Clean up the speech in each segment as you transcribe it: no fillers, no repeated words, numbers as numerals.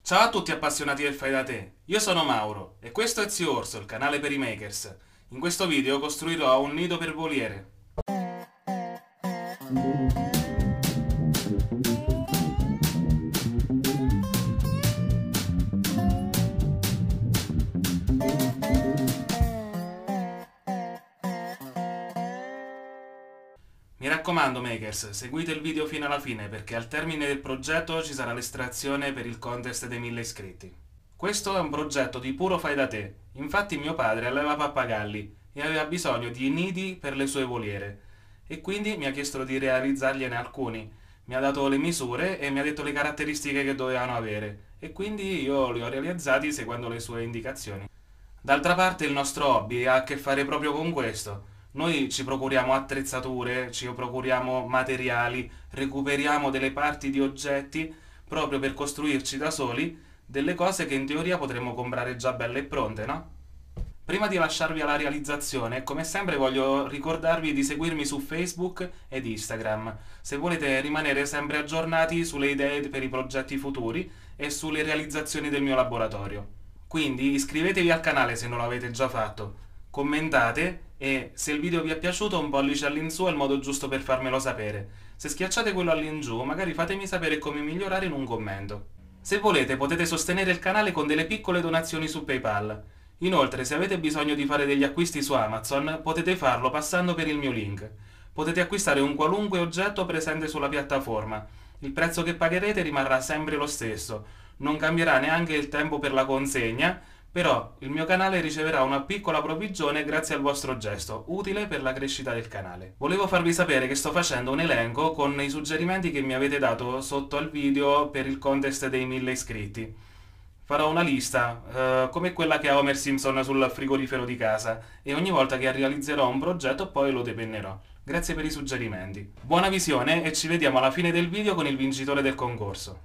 Ciao a tutti appassionati del fai da te, io sono Mauro e questo è Zio Orso, il canale per i makers. In questo video costruirò un nido per voliere. Mi raccomando makers, seguite il video fino alla fine perché al termine del progetto ci sarà l'estrazione per il contest dei 1000 iscritti. Questo è un progetto di puro fai da te, infatti mio padre alleva pappagalli e aveva bisogno di nidi per le sue voliere e quindi mi ha chiesto di realizzargliene alcuni. Mi ha dato le misure e mi ha detto le caratteristiche che dovevano avere e quindi io li ho realizzati seguendo le sue indicazioni. D'altra parte il nostro hobby ha a che fare proprio con questo. Noi ci procuriamo attrezzature, ci procuriamo materiali, recuperiamo delle parti di oggetti proprio per costruirci da soli delle cose che in teoria potremmo comprare già belle e pronte, no? Prima di lasciarvi alla realizzazione, come sempre voglio ricordarvi di seguirmi su Facebook ed Instagram, se volete rimanere sempre aggiornati sulle idee per i progetti futuri e sulle realizzazioni del mio laboratorio. Quindi iscrivetevi al canale se non l'avete già fatto, commentate e se il video vi è piaciuto un pollice all'insù è il modo giusto per farmelo sapere. Se schiacciate quello all'ingiù, magari fatemi sapere come migliorare in un commento. Se volete potete sostenere il canale con delle piccole donazioni su PayPal. Inoltre, se avete bisogno di fare degli acquisti su Amazon, potete farlo passando per il mio link. Potete acquistare un qualunque oggetto presente sulla piattaforma. Il prezzo che pagherete rimarrà sempre lo stesso, non cambierà neanche il tempo per la consegna, però il mio canale riceverà una piccola provvigione grazie al vostro gesto, utile per la crescita del canale. Volevo farvi sapere che sto facendo un elenco con i suggerimenti che mi avete dato sotto al video per il contest dei 1000 iscritti. Farò una lista, come quella che ha Homer Simpson sul frigorifero di casa, e ogni volta che realizzerò un progetto poi lo depennerò. Grazie per i suggerimenti. Buona visione e ci vediamo alla fine del video con il vincitore del concorso.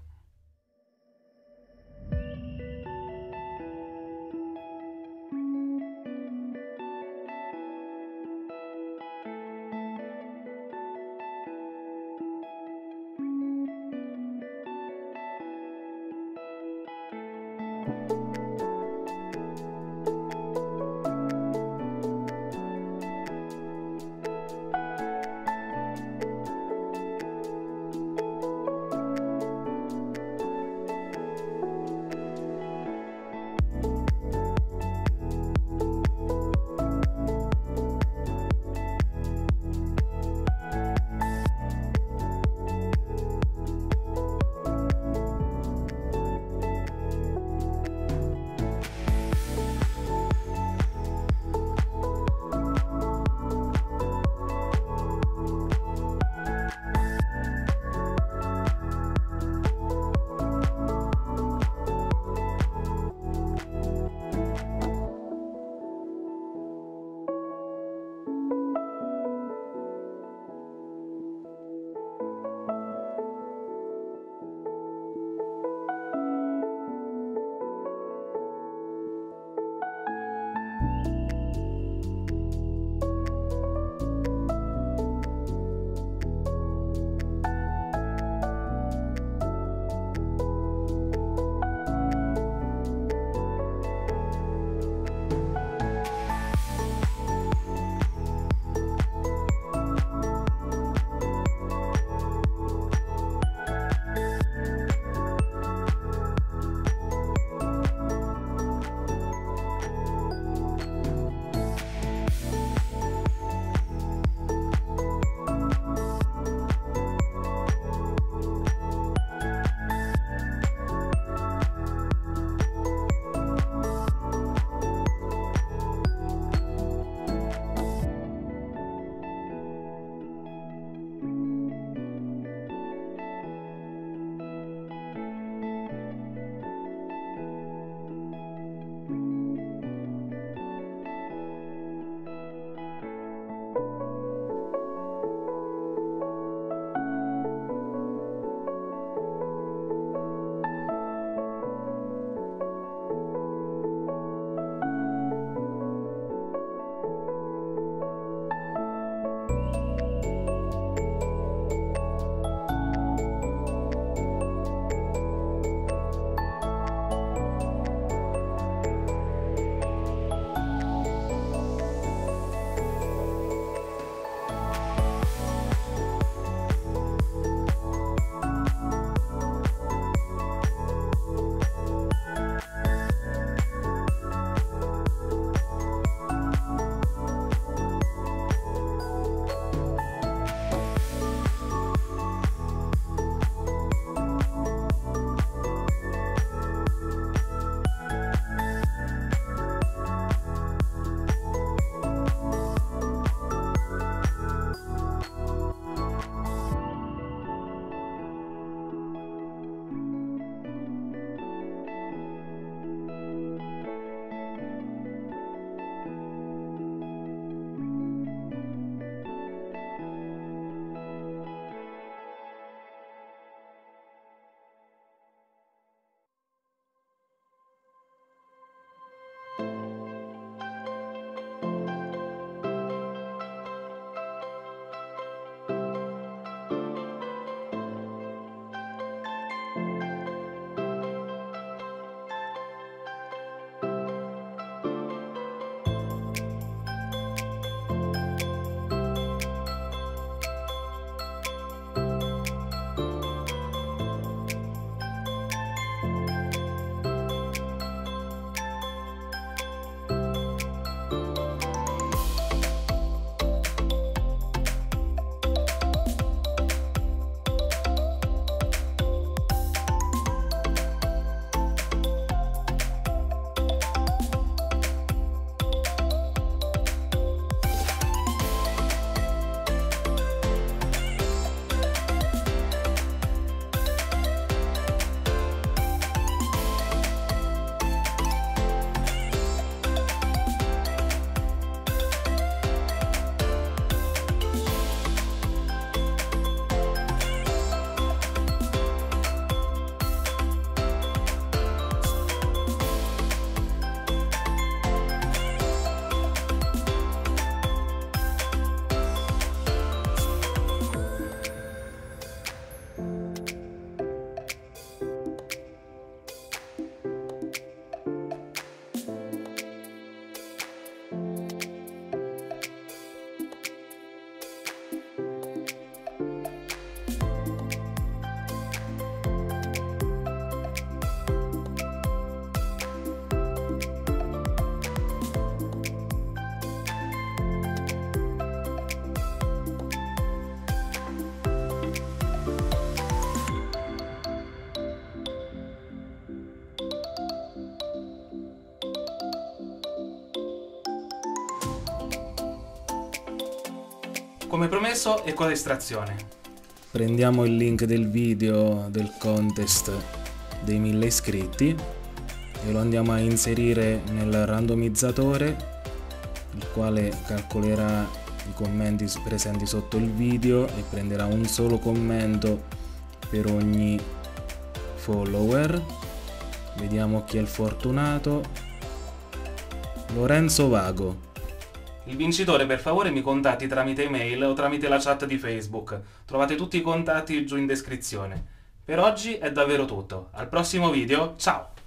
Come promesso, ecco l'estrazione. Prendiamo il link del video del contest dei 1000 iscritti e lo andiamo a inserire nel randomizzatore, il quale calcolerà i commenti presenti sotto il video e prenderà un solo commento per ogni follower. Vediamo chi è il fortunato. Lorenzo Vago. Il vincitore per favore mi contatti tramite email o tramite la chat di Facebook. Trovate tutti i contatti giù in descrizione. Per oggi è davvero tutto. Al prossimo video, ciao!